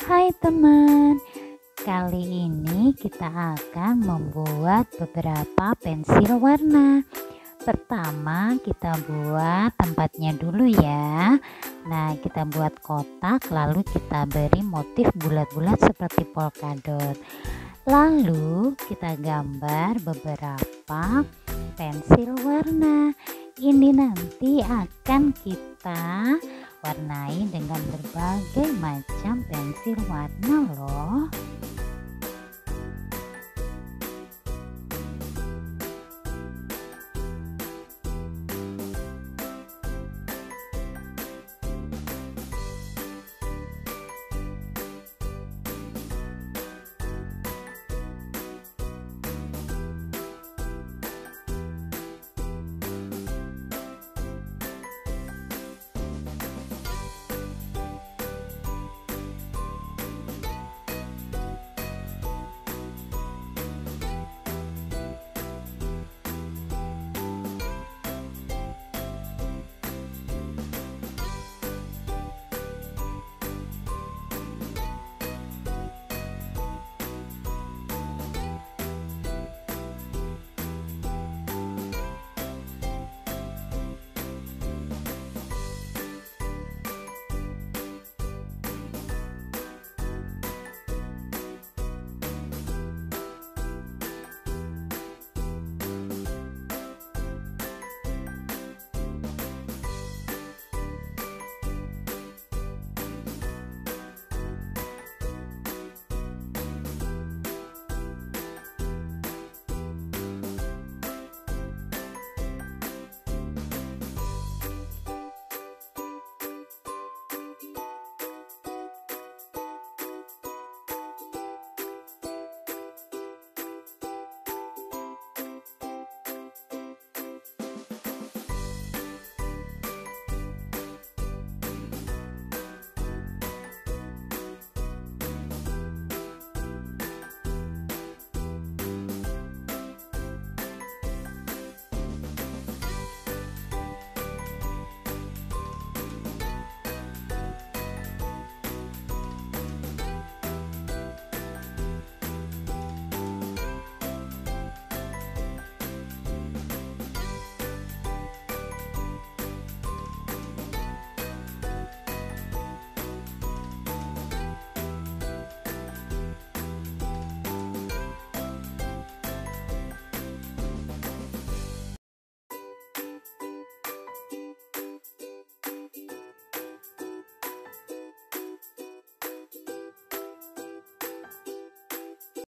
Hai teman, kali ini kita akan membuat beberapa pensil warna. Pertama kita buat tempatnya dulu ya. Nah, kita buat kotak, lalu kita beri motif bulat-bulat seperti polkadot. Lalu kita gambar beberapa pensil warna. Ini nanti akan kita warnai dengan berbagai macam pensil warna loh.